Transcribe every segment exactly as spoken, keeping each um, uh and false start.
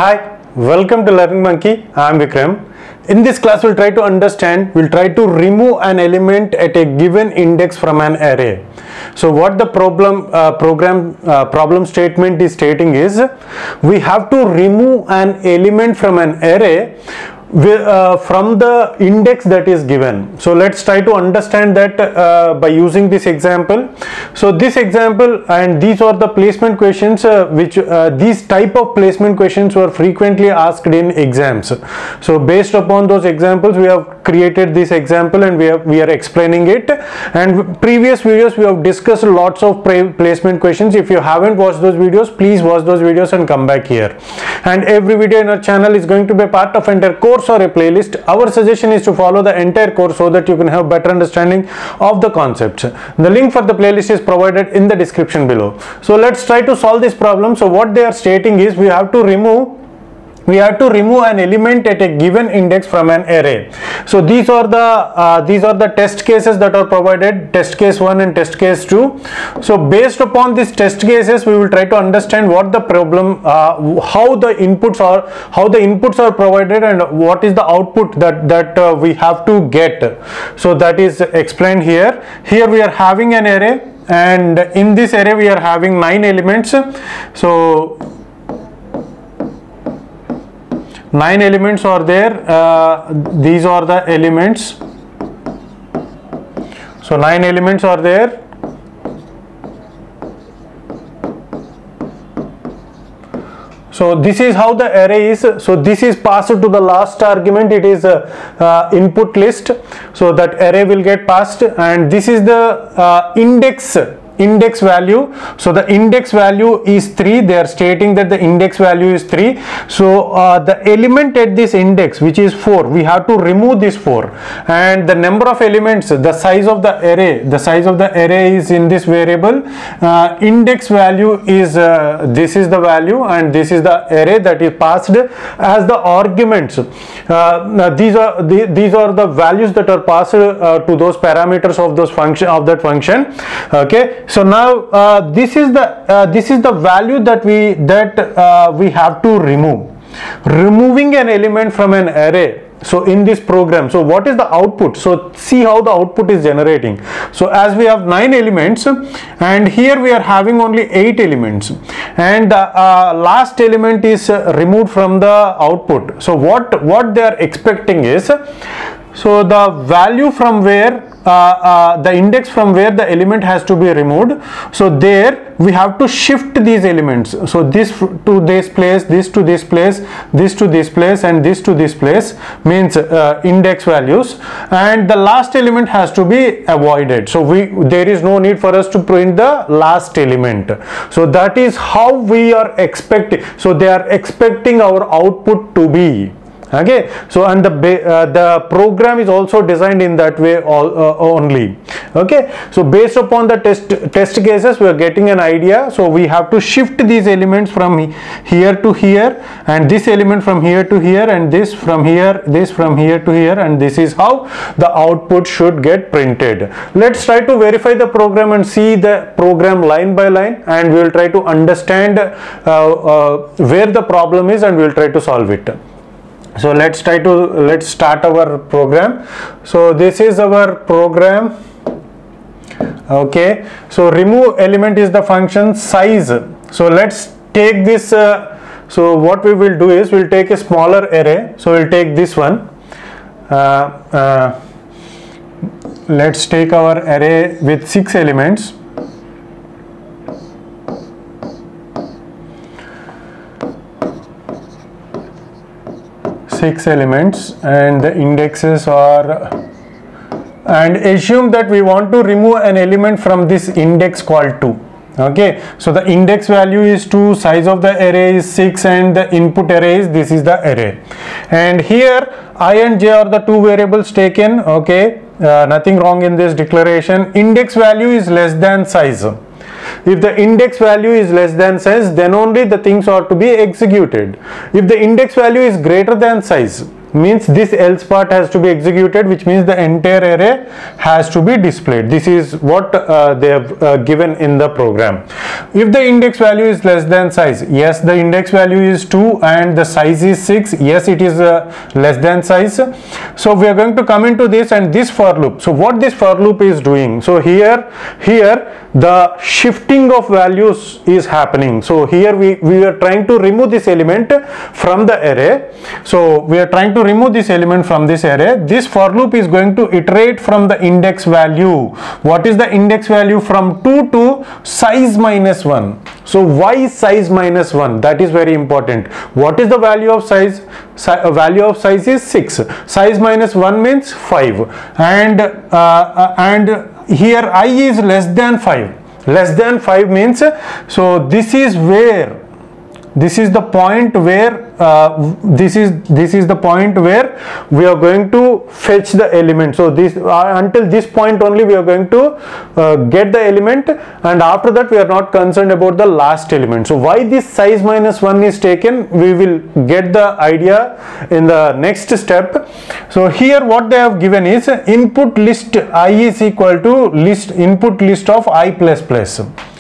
Hi, welcome to Learning Monkey. I am Vikram. In this class, we'll try to understand, we'll try to remove an element at a given index from an array. So what the problem uh, program uh, problem statement is stating is, we have to remove an element from an array Uh, from the index that is given. So let's try to understand that uh, by using this example. So this example, and these are the placement questions uh, which uh, these type of placement questions were frequently asked in exams. So based upon those examples, we have created this example and we have we are explaining it. And previous videos we have discussed lots of placement questions. If you haven't watched those videos, please watch those videos and come back here. And every video in our channel is going to be a part of entire course or a playlist. Our suggestion is to follow the entire course so that you can have better understanding of the concepts. The link for the playlist is provided in the description below. So let's try to solve this problem. So what they are stating is, we have to remove we have to remove an element at a given index from an array. So these are the uh, these are the test cases that are provided, test case one and test case two. So based upon these test cases, we will try to understand what the problem, uh, how the inputs are how the inputs are provided and what is the output that that uh, we have to get. So that is explained here. Here we are having an array, and in this array we are having nine elements. So nine elements are there. Uh, these are the elements. So nine elements are there. So this is how the array is. So this is passed to the last argument. It is a uh, input list. So that array will get passed, and this is the uh, index index value. So the index value is three. They are stating that the index value is three. So uh, the element at this index, which is four, we have to remove this four, and the number of elements, the size of the array, the size of the array is in this variable. Uh, index value is uh, this is the value, and this is the array that is passed as the arguments. Uh, these are the, these are the values that are passed uh, to those parameters of those function of that function. Okay. So now uh, this is the uh, this is the value that we that uh, we have to remove. Removing an element from an array. So in this program, so what is the output? So see how the output is generating. So as we have nine elements, and here we are having only eight elements, and the uh, last element is uh, removed from the output. So what what they are expecting is, so the value from where uh, uh, the index from where the element has to be removed. So there we have to shift these elements. So this to this place, this to this place, this to this place, and this to this place means uh, index values, and the last element has to be avoided. So we there is no need for us to print the last element. So that is how we are expecting. So they are expecting our output to be. Okay. So and the uh, the program is also designed in that way all, uh, only. Okay. So based upon the test test cases, we are getting an idea. So we have to shift these elements from here to here, and this element from here to here, and this from here, this from here to here, and this is how the output should get printed. Let's try to verify the program and see the program line by line, and we will try to understand uh, uh, where the problem is, and we will try to solve it. So let's try to let's start our program. So this is our program. Okay. So remove element is the function size. So let's take this. Uh, so what we will do is, we'll take a smaller array. So we'll take this one. Uh, uh, let's take our array with six elements. Six elements, and the indexes are, and assume that we want to remove an element from this index called two. Okay. So the index value is two, size of the array is six, and the input array is, this is the array, and here I and j are the two variables taken. Okay. Uh, nothing wrong in this declaration. Index value is less than size. If the index value is less than size, then only the things are to be executed. If the index value is greater than size, means this else part has to be executed, which means the entire array has to be displayed. This is what uh, they have uh, given in the program. If the index value is less than size, yes, the index value is two and the size is six, yes, it is uh, less than size. So we are going to come into this and this for loop. So what this for loop is doing, so here here the shifting of values is happening. So here we we are trying to remove this element from the array. So we are trying to remove this element from this array. This for loop is going to iterate from the index value. What is the index value? From two to size minus one. So why size minus one? That is very important. What is the value of size? Si uh, value of size is six. Size minus one means five, and uh, uh, and here I is less than five. Less than five means, so this is where, this is the point where uh, this is this is the point where we are going to fetch the element. So this uh, until this point only we are going to uh, get the element, and after that we are not concerned about the last element. So why this size minus one is taken, we will get the idea in the next step. So here what they have given is input list I is equal to list input list of I plus plus.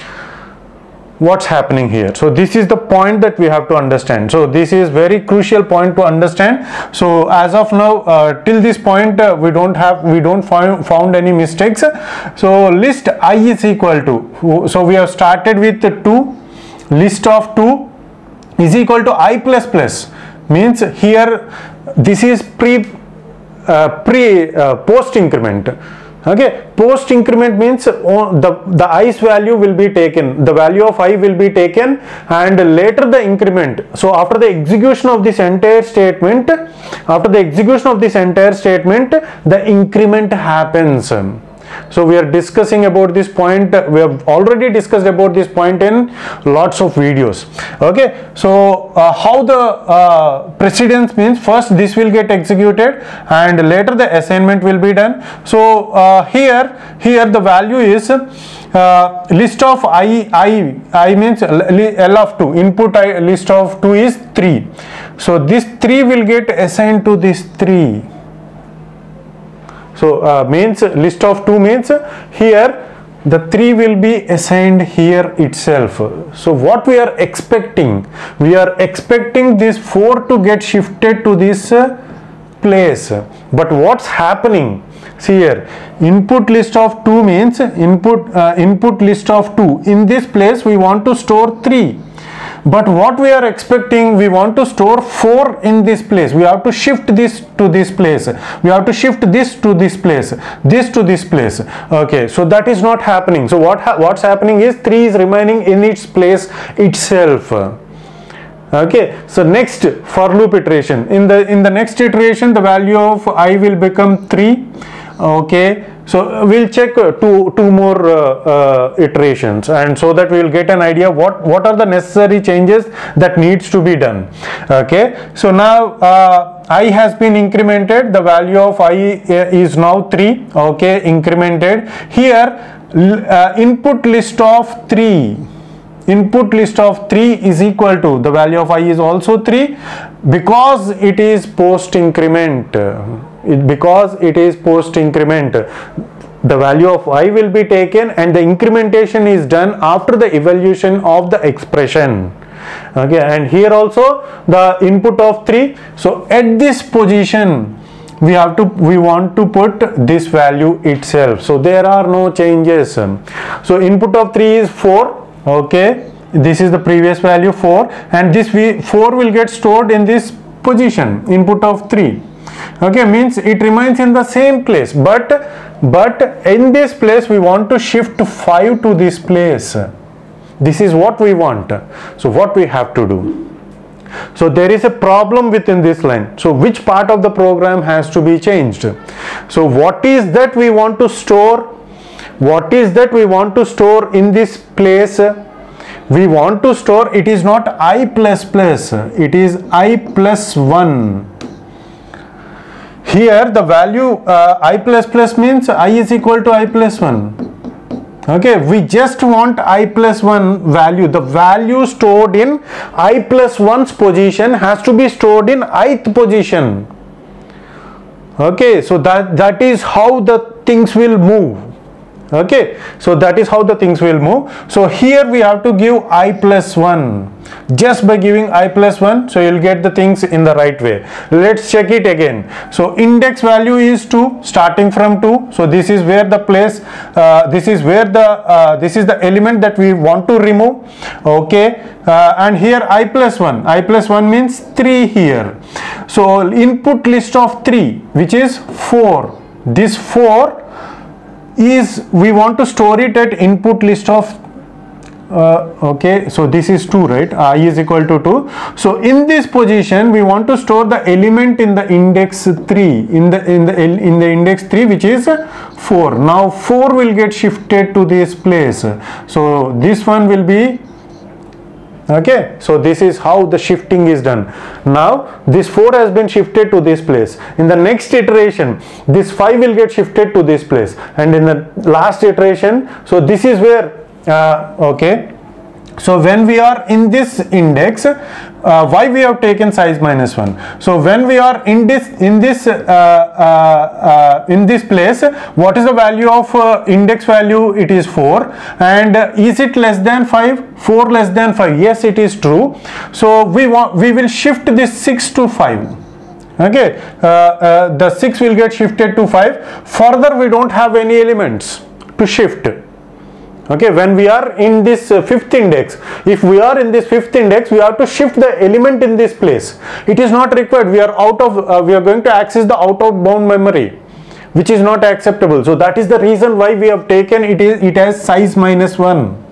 What's happening here? So this is the point that we have to understand. So this is very crucial point to understand. So as of now, uh, till this point, uh, we don't have we don't find found any mistakes. So list I is equal to, so we have started with two, list of two is equal to I plus plus, means here this is pre uh, pre uh, post increment. Okay, post increment means oh, the the i's value will be taken, the value of I will be taken, and later the increment. So after the execution of this entire statement, after the execution of this entire statement, the increment happens. So we are discussing about this point, we have already discussed about this point in lots of videos. Okay, so uh, how the uh, precedence means, first this will get executed and later the assignment will be done. So uh, here here the value is uh, list of I I I means L of two, input I list of two is three. So this three will get assigned to this three. So uh, means list of two means here the three will be assigned here itself. So what we are expecting, we are expecting this four to get shifted to this uh, place. But what's happening? See here, input list of two means input uh, input list of two. In this place we want to store three. But what we are expecting, we want to store four in this place. We have to shift this to this place. We have to shift this to this place, this to this place. Okay, so that is not happening. So what ha what's happening is three is remaining in its place itself. Okay, so next for loop iteration. In the in the next iteration, the value of I will become three. Okay, so we'll check uh, two two more uh, uh, iterations, and so that we will get an idea what what are the necessary changes that needs to be done. Okay, so now uh, I has been incremented, the value of I is now three. Okay, incremented. Here uh, input list of three, input list of three is equal to, the value of I is also three, because it is post increment. It, because it is post increment, the value of I will be taken and the incrementation is done after the evaluation of the expression. Okay, and here also the input of three. So at this position we have to we want to put this value itself. So there are no changes. So input of three is four. Okay, this is the previous value four, and this we four will get stored in this position, input of three. Okay, means it remains in the same place, but but in this place we want to shift five to this place. This is what we want. So what we have to do? So there is a problem within this line. So which part of the program has to be changed? So what is that we want to store? What is that we want to store in this place? We want to store, it is not I plus plus, it is I plus one. Here the value uh, I plus plus means I is equal to I plus one. Okay, we just want I plus one value. The value stored in I plus one's position has to be stored in ith position. Okay, so that that is how the things will move. Okay, so that is how the things will move. So here we have to give I plus one. Just by giving I plus one, so you'll get the things in the right way. Let's check it again. So index value is two, starting from two. So this is where the place, uh, this is where the, uh, this is the element that we want to remove. Okay, uh, and here I plus one. I plus one means three here. So input list of three, which is four. This four is, we want to store it at input list of uh, okay, so this is two, right? I is equal to two. So in this position we want to store the element in the index three, in the in the in the index three, which is four. Now four will get shifted to this place, so this one will be, okay, so this is how the shifting is done. Now this four has been shifted to this place. In the next iteration this five will get shifted to this place, and in the last iteration, so this is where uh, okay, so when we are in this index, uh, why we have taken size minus one? So when we are in this in this uh, uh, uh, in this place, what is the value of uh, index value? It is four. And uh, is it less than five? four less than five? Yes, it is true. So we want, we will shift this six to five. Okay, uh, uh, the six will get shifted to five. Further, we don't have any elements to shift. Okay, when we are in this uh, fifth index, if we are in this fifth index, we have to shift the element in this place. It is not required. We are out of, uh, we are going to access the out of bound memory, which is not acceptable. So that is the reason why we have taken it is it has size minus one.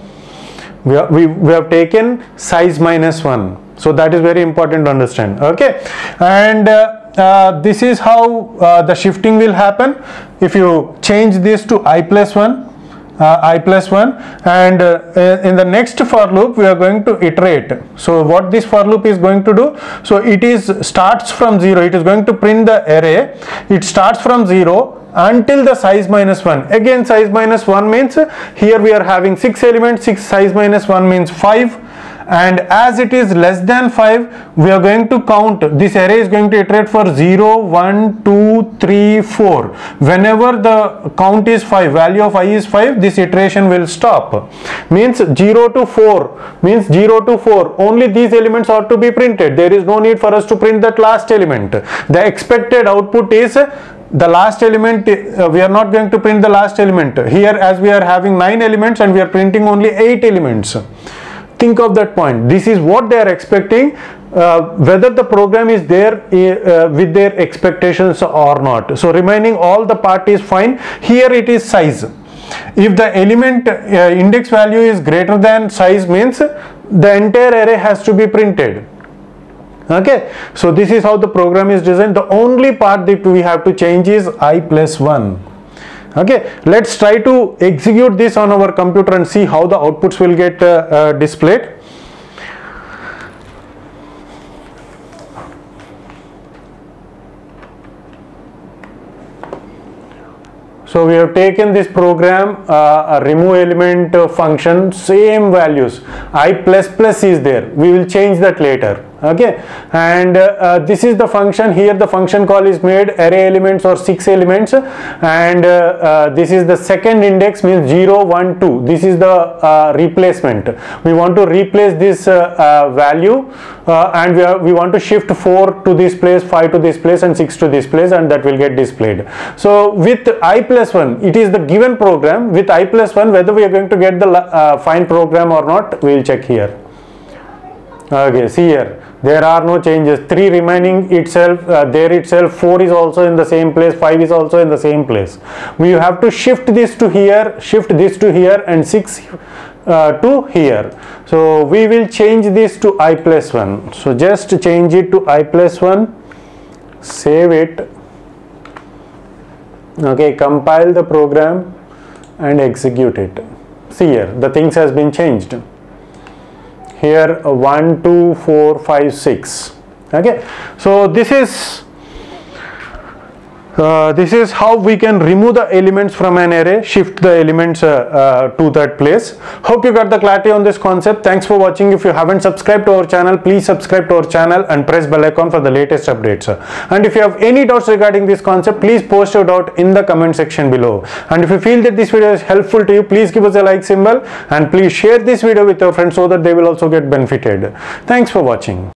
We, are, we, we have taken size minus one. So that is very important to understand. Okay, and uh, uh, this is how uh, the shifting will happen. If you change this to I plus one, Uh, I plus one, and uh, in the next for loop we are going to iterate. So what this for loop is going to do, so it is starts from zero, it is going to print the array, it starts from zero until the size minus one. Again size minus one means, here we are having six elements, six size minus one means five, and as it is less than five, we are going to count, this array is going to iterate for zero, one, two, three, four. Whenever the count is five, value of I is five, this iteration will stop. Means zero to four, means zero to four, only these elements are to be printed. There is no need for us to print that last element. The expected output is the last element. Uh, we are not going to print the last element. Here, as we are having nine elements and we are printing only eight elements. Think of that point. This is what they are expecting, uh, whether the program is there uh, with their expectations or not. So remaining all the part is fine. Here it is size. If the element uh, index value is greater than size, means the entire array has to be printed. Okay, so this is how the program is designed. The only part that we have to change is I plus one. Okay, let's try to execute this on our computer and see how the outputs will get uh, uh, displayed. So we have taken this program, uh, a remove element uh, function, same values, I plus plus is there. We will change that later. Okay, and uh, uh, this is the function. Here the function call is made, array elements or six elements, and uh, uh, this is the second index, means zero, one, two. This is the uh, replacement. We want to replace this uh, uh, value, uh, and we, are, we want to shift four to this place, five to this place, and six to this place, and that will get displayed. So with I plus one, it is the given program. With I plus one, whether we are going to get the uh, fine program or not, we will check here. Okay, see here, there are no changes. three remaining itself, uh, there itself, four is also in the same place, five is also in the same place. We have to shift this to here, shift this to here, and six uh, to here. So we will change this to I plus one. So just change it to I plus one, save it. Okay, compile the program and execute it. See here, the things has been changed. Here uh, one, two, four, five, six. Okay, so this is Uh, this is how we can remove the elements from an array, shift the elements uh, uh, to that place. Hope you got the clarity on this concept. Thanks for watching. If you haven't subscribed to our channel, please subscribe to our channel and press bell icon for the latest updates. And if you have any doubts regarding this concept, please post your doubt in the comment section below. And if you feel that this video is helpful to you, please give us a like symbol and please share this video with your friends so that they will also get benefited. Thanks for watching.